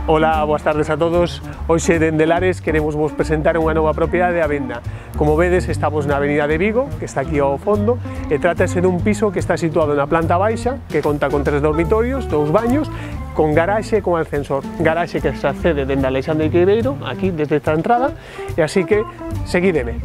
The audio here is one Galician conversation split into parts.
Ola, boas tardes a todos. Hoxe dende Lares queremos vos presentar unha nova propiedade á venda. Como vedes, estamos na avenida de Vigo, que está aquí ao fondo, e trátase dun piso que está situado na planta baixa, que conta con 3 dormitorios, 2 baños, con garaxe e con ascensor. Garaxe que se accede dende Alexandre Quibeiro, aquí desde esta entrada, e así que seguídeme.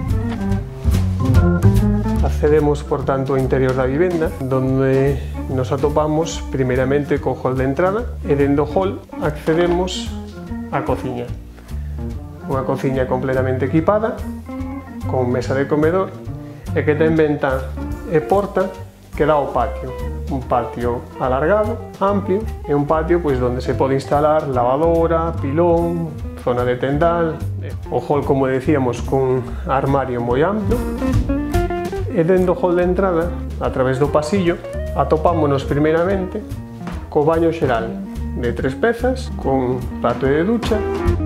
Accedemos, por tanto, ao interior da vivenda, donde nos atopamos primeiramente co hall de entrada e dentro do hall accedemos á cociña. Unha cociña completamente equipada, con mesa de comedor e que ten ventá e porta que dá ao patio. Un patio alargado, amplio, e un patio pois onde se pode instalar lavadora, pilón, zona de tendal, o hall, como decíamos, con armario moi amplo. E dentro do hall de entrada, a través do pasillo, atopámonos primeiramente co baño xeral de 3 pezas, con plato de ducha.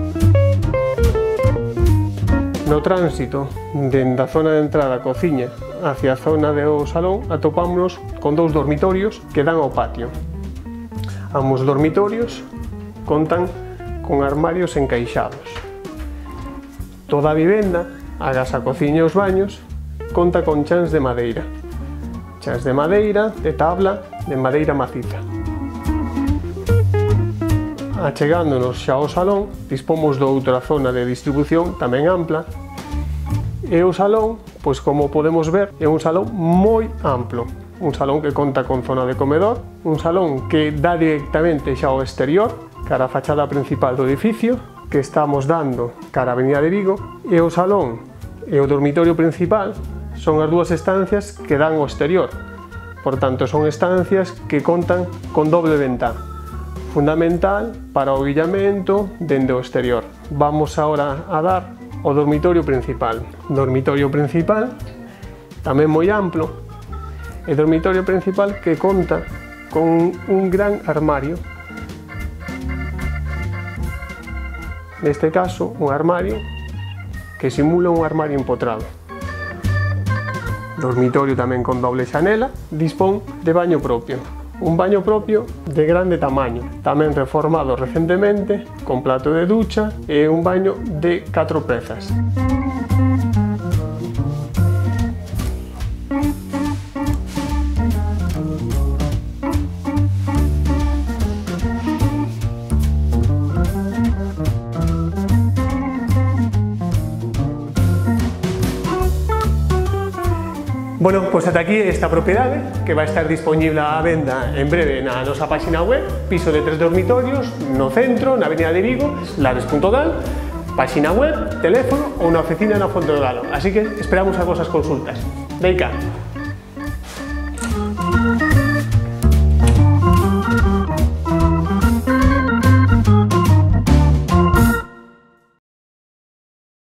No tránsito, dende a zona de entrada a cociña hacia a zona do salón, atopámonos con 2 dormitorios que dan ao patio. Ambos dormitorios contan con armarios encaixados. Toda a vivenda, agás a cociña e os baños, conta con chans de madeira. Chans de madeira, de tabla, de madeira maciza. Achegándonos xa ao salón, dispomos de outra zona de distribución tamén ampla, e o salón, pois como podemos ver, é un salón moi amplo. Un salón que conta con zona de comedor, un salón que dá directamente xa ao exterior, cara a fachada principal do edificio, que estamos dando cara a Avenida de Vigo, e o salón e o dormitorio principal son as 2 estancias que dan ao exterior. Por tanto, son estancias que contan con doble ventá, fundamental para o illamento dende o exterior. Vamos agora a dar o dormitorio principal. Dormitorio principal, tamén moi amplo, e dormitorio principal que conta con un gran armario. Neste caso, un armario que simula un armario empotrado. Dormitorio tamén con doble xanela, dispón de baño propio. Un baño propio de grande tamaño, tamén reformado recentemente, con plato de ducha e un baño de 4 pezas. Bueno, pois ata aquí esta propiedade, que vai estar disponible á venda en breve na nosa página web, piso de 3 dormitorios, no centro, na avenida de Vigo, lares.gal, página web, teléfono ou na oficina na Fonte do Galo. Así que esperamos as vosas consultas. Veica!